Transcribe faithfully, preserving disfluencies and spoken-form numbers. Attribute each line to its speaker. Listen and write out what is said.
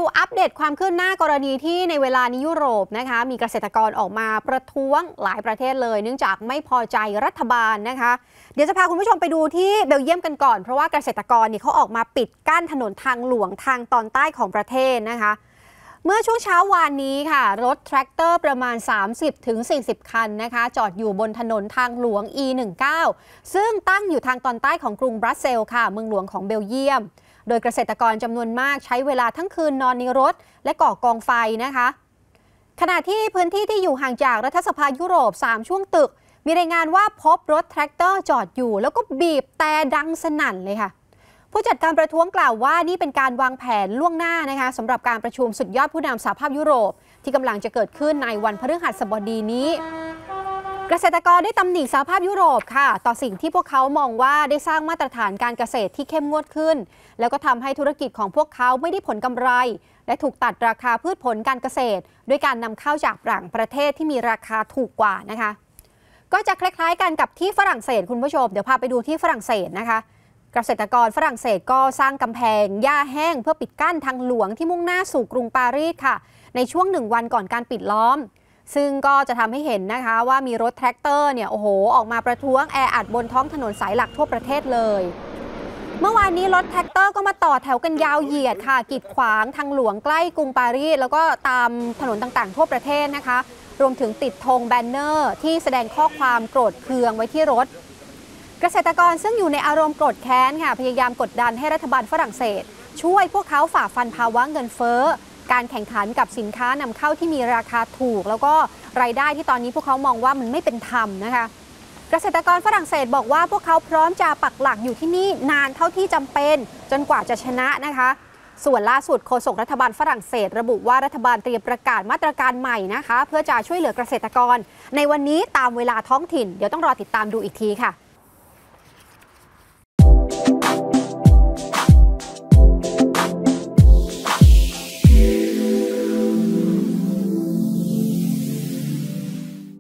Speaker 1: อัปเดตความคืบหน้ากรณีที่ในเวลานี้ยุโรปนะคะมีเกษตรกรออกมาประท้วงหลายประเทศเลยเนื่องจากไม่พอใจรัฐบาลนะคะเดี๋ยวจะพาคุณผู้ชมไปดูที่เบลเยียมกันก่อนเพราะว่าเกษตรกรนี่เขาออกมาปิดกั้นถนนทางหลวงทางตอนใต้ของประเทศนะคะเมื่อช่วงเช้าวานนี้ค่ะรถแทรกเตอร์ประมาณ สามสิบถึงสี่สิบ คันนะคะจอดอยู่บนถนนทางหลวง อี สิบเก้า ซึ่งตั้งอยู่ทางตอนใต้ของกรุงบรัสเซลส์ค่ะเมืองหลวงของเบลเยียมโดยเกษตรกรจำนวนมากใช้เวลาทั้งคืนนอนในรถและก่อกองไฟนะคะขณะที่พื้นที่ที่อยู่ห่างจากรัฐสภายุโรปสามช่วงตึกมีรายงานว่าพบรถแทรกเตอร์จอดอยู่แล้วก็บีบแต่ดังสนั่นเลยค่ะผู้จัดการประท้วงกล่าวว่านี่เป็นการวางแผนล่วงหน้านะคะสำหรับการประชุมสุดยอดผู้นำสหภาพยุโรปที่กำลังจะเกิดขึ้นในวันพฤหัสบดีนี้เกษตรกรได้ตำหนิสหภาพยุโรปค่ะต่อสิ่งที่พวกเขามองว่าได้สร้างมาตรฐานการเกษตรที่เข้มงวดขึ้นแล้วก็ทำให้ธุรกิจของพวกเขาไม่ได้ผลกำไรและถูกตัดราคาพืชผลการเกษตรด้วยการนำเข้าจากต่างประเทศที่มีราคาถูกกว่านะคะก็จะคล้ายๆกันกับที่ฝรั่งเศสคุณผู้ชมเดี๋ยวพาไปดูที่ฝรั่งเศสนะคะเกษตรกรฝรั่งเศสก็สร้างกำแพงหญ้าแห้งเพื่อปิดกั้นทางหลวงที่มุ่งหน้าสู่กรุงปารีสค่ะในช่วงหนึ่งวันก่อนการปิดล้อมซึ่งก็จะทำให้เห็นนะคะว่ามีรถแทรกเตอร์เนี่ยโอ้โหออกมาประท้วงแออัดบนท้องถนนสายหลักทั่วประเทศเลยเมื่อวานนี้รถแทรกเตอร์ก็มาต่อแถวกันยาวเหยียดค่ะกีดขวางทางหลวงใกล้กรุงปารีสแล้วก็ตามถนนต่างๆทั่วประเทศนะคะรวมถึงติดธงแบนเนอร์ที่แสดงข้อความโกรธเคืองไว้ที่รถเกษตรกรซึ่งอยู่ในอารมณ์โกรธแค้นค่ะพยายามกดดันให้รัฐบาลฝรั่งเศสช่วยพวกเขาฝ่าฟันภาวะเงินเฟ้อการแข่งขันกับสินค้านำเข้าที่มีราคาถูกแล้วก็รายได้ที่ตอนนี้พวกเขามองว่ามันไม่เป็นธรรมนะคะเกษตรกรฝรั่งเศสบอกว่าพวกเขาพร้อมจะปักหลักอยู่ที่นี่นานเท่าที่จำเป็นจนกว่าจะชนะนะคะส่วนล่าสุดโฆษกรัฐบาลฝรั่งเศสระบุว่ารัฐบาลเตรียมประกาศมาตรการใหม่นะคะเพื่อจะช่วยเหลือเกษตรกรในวันนี้ตามเวลาท้องถิ่นเดี๋ยวต้องรอติดตามดูอีกทีค่ะ